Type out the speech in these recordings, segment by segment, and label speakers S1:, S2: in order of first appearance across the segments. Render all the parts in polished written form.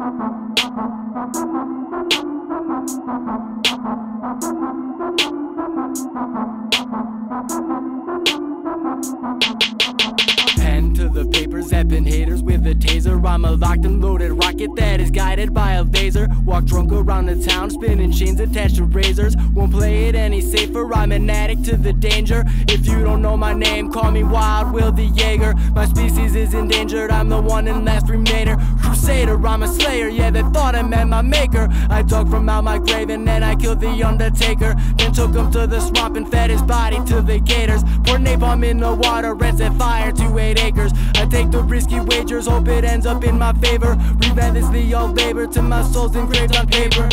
S1: Pen to the papers, zapping haters with a taser. I'm a locked and loaded rocket that is guided by a laser. Walk drunk around the town, spinning chains attached to razors. Won't play it any safer, I'm an addict to the danger. If you don't know my name, call me WildWiLL the Yeager. My species is endangered, I'm the one and last remainder. Crusader, I'm a slayer, yeah, they thought I met my maker. I dug from out my grave and then I killed the Undertaker. Then took him to the swamp and fed his body to the gators. Poured napalm in the water and set fire to 8 acres. I take the risky wagers, hope it ends up in my favor. Relentlessly all labor till my soul's engraved on paper.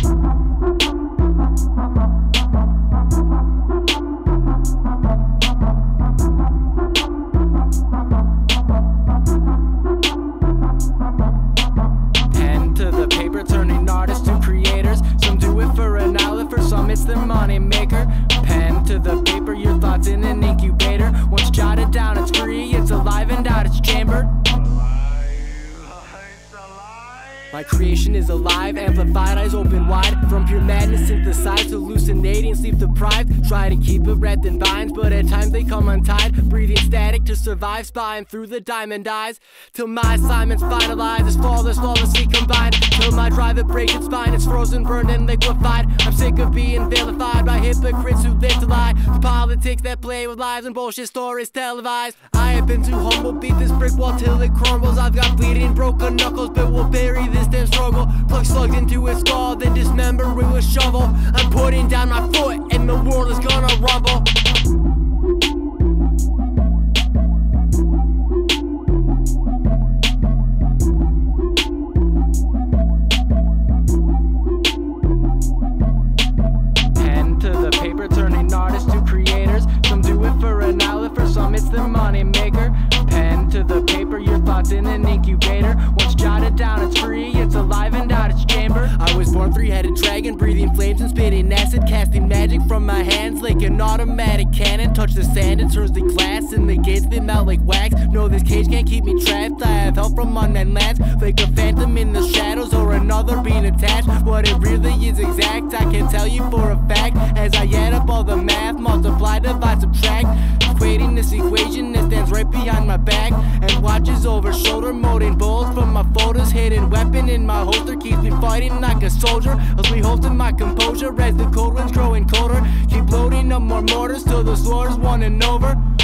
S1: Pen to the paper, turning artists to creators. Some do it for an outlet, for some it's their money maker. Pen to the paper, your thoughts in an incubator. Once jotted down, it's free, it's alive and out, it's chambered. My creation is alive, amplified, eyes open wide. From pure madness synthesized, hallucinating, sleep deprived. Try to keep it wrapped in vines, but at times they come untied. Breathing static to survive, spying through the diamond eyes. Till my assignment's finalized, it's flawless, flawlessly combined. Till my drive it breaks its spine, it's frozen, burned and liquefied. I'm sick of being vilified by hypocrites who live to lie. The politics that play with lives and bullshit stories televised. I have been too humble, beat this brick wall till it crumbles. I've got bleeding, broken knuckles, but we'll bury this damn struggle. Plug slugs into its skull, then dismember it with a shovel. I'm putting down my foot and the world is gonna rumble. Pen to the paper, turning artists to creators. Some do it for an outlet, for some it's their money maker. Pen to the paper, your thoughts in an incubator. Once jotted down, it's free, it's alive and out its chamber. I was born three-headed dragon, breathing flames and spitting acid, casting magic from my hands like an automatic cannon. Touch the sand, it turns the glass, and the gates they melt like wax. No, this cage can't keep me trapped, I have help from unmanned lands. Like a phantom in the shadows or another being attached. What it really is exact, I can tell you for a fact. As I add up all the math, multiply, divide, subtract, equating this equation that stands right behind my back and watches over shoulder, molding bolts from my folders. Hidden weapon in my holster keeps me fighting like a soldier. Helps me hold to my composure as the cold winds growing colder. Keep loading up more mortars till the slaughter's won and over.